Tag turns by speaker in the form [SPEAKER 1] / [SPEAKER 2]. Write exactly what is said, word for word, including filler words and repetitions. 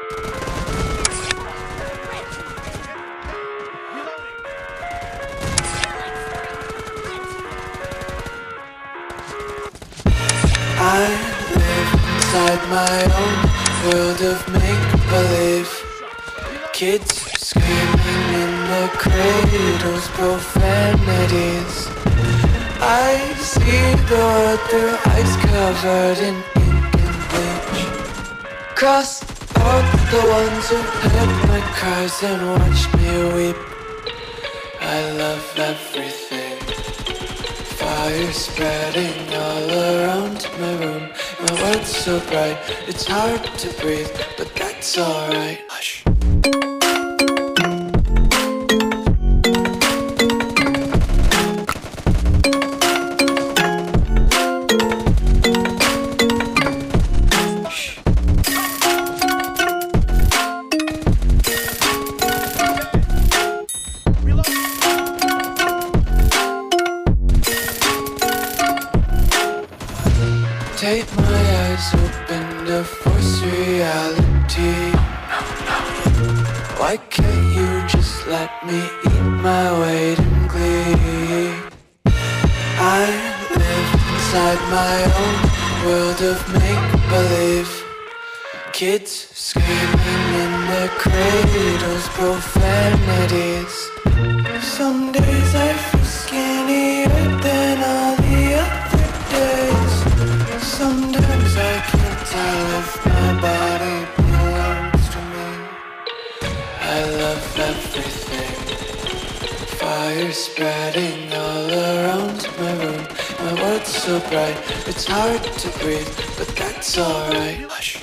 [SPEAKER 1] I live inside my own world of make-believe. Kids screaming in the cradles, profanities. I see the world through eyes covered in ink and bleach. Cross out the ones who heard my cries and watched me weep. I love everything. Fire spreading all around my room. My world's so bright, it's hard to breathe, but that's alright. Hush. Take my eyes open to force reality. Why can't you just let me eat my weight in glee? I live inside my own world of make-believe. Kids screaming in their cradles, profanities. Some days I feel skinnier than all the other days. Sometimes I can't tell if my body belongs to me. I love everything. Fire spreading all around my room. My world's so bright, it's hard to breathe, but that's alright. Hush.